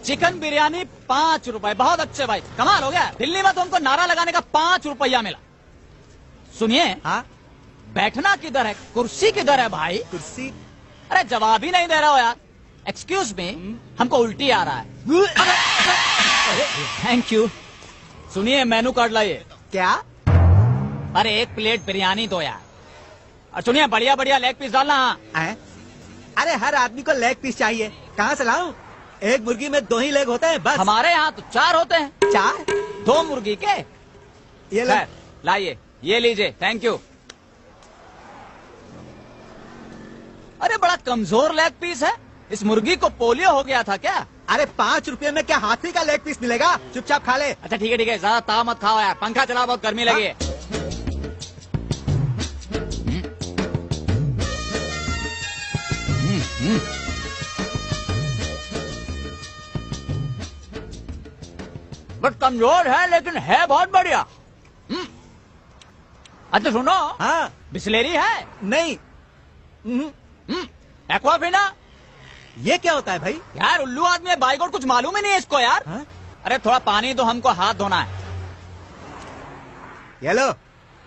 Chicken biryani 5 रुपए। बहुत अच्छे भाई, कमाल हो गया। दिल्ली में तो हमको नारा लगाने का 5 रुपया मिला। सुनिए, हाँ बैठना किधर है, कुर्सी किधर है भाई? कुर्सी? अरे जवाब ही नहीं दे रहा हो यार। एक्सक्यूज मी, हमको उल्टी आ रहा है। Thank you. सुनिए, मेनू कार्ड लाइए। क्या? अरे 1 प्लेट बिरयानी दो यार। और सुनिए, बढ़िया बढ़िया लेग पीस डालना। है? अरे हर आदमी को लेग पीस चाहिए, कहाँ से लाऊं? एक मुर्गी में 2 ही लेग होते हैं बस। हमारे यहाँ तो 4 होते हैं। 4? 2 मुर्गी के। ये ले। लाइए, ये लीजिए। Thank you. अरे बड़ा कमजोर लेग पीस है। इस मुर्गी को पोलियो हो गया था क्या? अरे 5 रुपए में क्या हाथी का लेग पीस मिलेगा? चुपचाप खा ले। अच्छा ठीक है ठीक है, ज्यादा ताव मत खाओ यार। पंखा चला, बहुत गर्मी लगी है। बट कमजोर है लेकिन है बहुत बढ़िया। अच्छा सुनो, हाँ? बिस्लेरी है? नहीं। एक्वाफिना? ये क्या होता है भाई? यार उल्लू आदमी है, बाइक और कुछ मालूम ही नहीं है इसको यार। हाँ? अरे थोड़ा पानी दो, हमको हाथ धोना है। ये लो।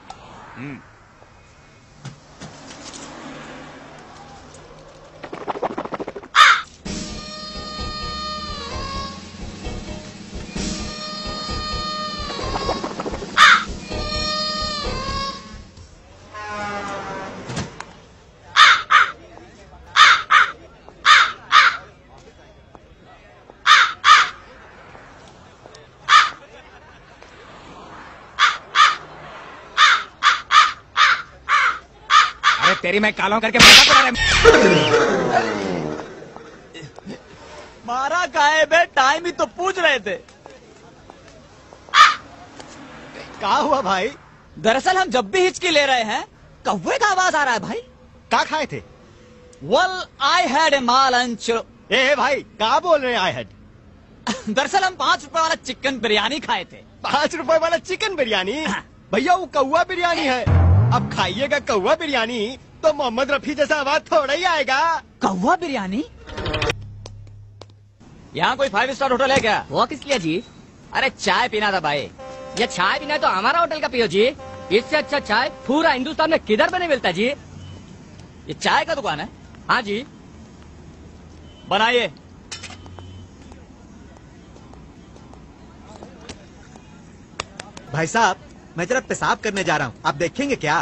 तेरी मैं कालों करके मारा काहे बे? टाइम ही तो पूछ रहे थे। क्या हुआ भाई? दरअसल हम जब भी हिचकी ले रहे हैं, कौवे का आवाज आ रहा है भाई। क्या खाए थे? Well, I had a lunch। ए भाई, क्या बोल रहे हैं आई हेड? दरअसल हम 5 रुपए वाला चिकन बिरयानी खाए थे। 5 रुपए वाला चिकन बिरयानी? भैया वो कौवा बिरयानी है। अब खाइएगा कौवा बिरयानी तो मोहम्मद रफी जैसा आवाज थोड़ा ही आएगा। कौवा बिरयानी? यहाँ कोई 5 स्टार होटल है क्या? वो किस लिए जी? अरे चाय पीना था भाई। ये चाय पीना है तो हमारा होटल का पियो जी। इससे अच्छा चाय पूरा हिंदुस्तान में किधर पे नहीं मिलता जी। ये चाय का दुकान है? हाँ जी। बनाइए। भाई साहब, मैं जरा पेशाब करने जा रहा हूँ, आप देखेंगे क्या?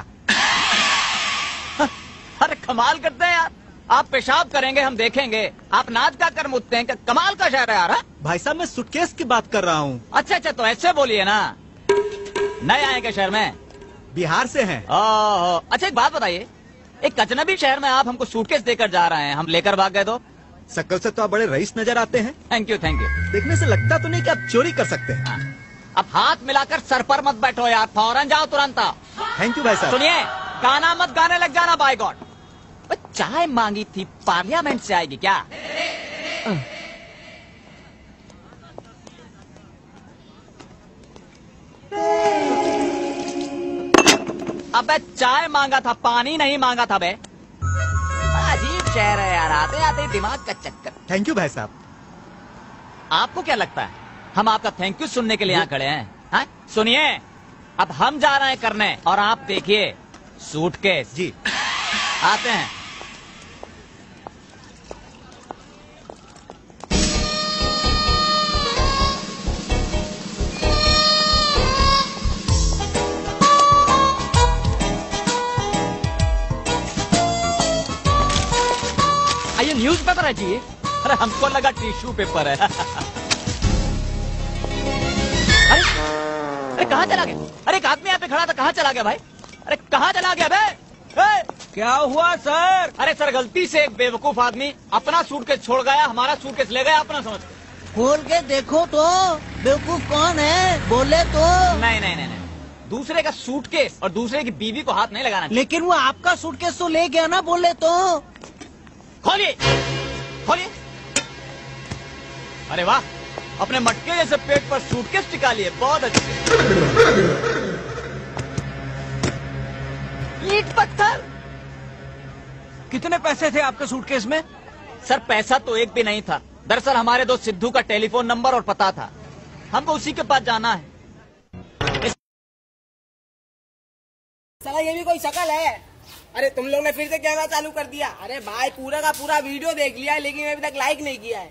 अरे कमाल करते हैं यार। आप पेशाब करेंगे, हम देखेंगे। आप नाच का कर मुझते हैं। कमाल का शहर है यार। भाई साहब, मैं सूटकेस की बात कर रहा हूँ। अच्छा अच्छा, तो ऐसे बोलिए ना। नए आए क्या शहर में? बिहार से हैं। ओह, अच्छा एक बात बताइए, एक अजनबी शहर में आप हमको सूटकेस देकर जा रहे हैं, हम लेकर भाग गए तो? शक्ल से तो आप बड़े रईस नजर आते हैं। Thank you thank you. देखने से लगता तो नहीं कि आप चोरी कर सकते हैं। अब हाथ मिलाकर सर पर मत बैठो यार, फौरन जाओ तुरंत आओ। थैंक यू भाई साहब। सुनिए, गाना मत गाने लग जाना बाय गॉड। चाय मांगी थी, पार्लियामेंट से आएगी क्या? अबे चाय मांगा था, पानी नहीं मांगा था बे। अजीब शहर है यार, आते आते दिमाग का चक्कर। थैंक यू भाई साहब। आपको क्या लगता है हम आपका थैंक यू सुनने के लिए यहाँ खड़े हैं? हाँ? सुनिए, अब हम जा रहे हैं करने, और आप देखिए सूटकेस। जी आते हैं। ये न्यूज़पेपर है जी। अरे हमको लगा टिश्यू पेपर है। अरे अरे कहाँ चला गया? अरे एक आदमी यहाँ पे खड़ा था, कहाँ चला गया भाई? अरे कहाँ चला गया बे? क्या हुआ सर? अरे सर, गलती से एक बेवकूफ आदमी अपना सूटकेस छोड़ गया, हमारा सूटकेस ले गया अपना समझ के। खोल के देखो तो, बेवकूफ कौन है बोले तो। नहीं नहीं नहीं नहीं, दूसरे का सूटकेस और दूसरे की बीवी को हाथ नहीं लगाना चाहिए। लेकिन वो आपका सूटकेस तो ले गया ना बोले तो। खोलिए खोलिए। अरे वाह, अपने मटके जैसे पेट पर सूटकेस टिका लिए, बहुत अच्छे। ईंट पत्थर। कितने पैसे थे आपके सूटकेस में? सर पैसा तो एक भी नहीं था, दरअसल हमारे दोस्त सिद्धू का टेलीफोन नंबर और पता था, हमको उसी के पास जाना है। साला ये भी कोई शक्ल है? अरे तुम लोग ने फिर से कैमरा चालू कर दिया। अरे भाई पूरा का पूरा वीडियो देख लिया है, लेकिन अभी तक लाइक नहीं किया है।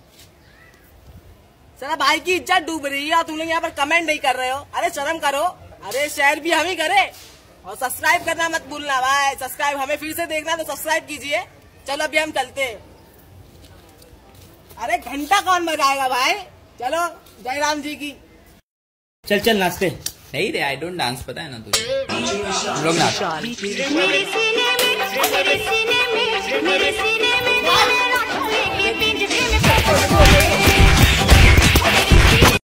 साला भाई की इज्जत डूब रही है और तुम लोग यहाँ पर कमेंट नहीं कर रहे हो। अरे शर्म करो। अरे शेयर भी हम ही करे और सब्सक्राइब करना मत भूलना भाई। सब्सक्राइब हमें फिर से देखना तो सब्सक्राइब कीजिए। चलो अभी हम चलते हैं। अरे घंटा कौन बजाएगा भाई? चलो जयराम जी की। चल चल नाचते। नहीं रे, आई डोंट डांस, पता है ना तुझे। हम लोग नाच। मेरे सीने में मेरे सीने में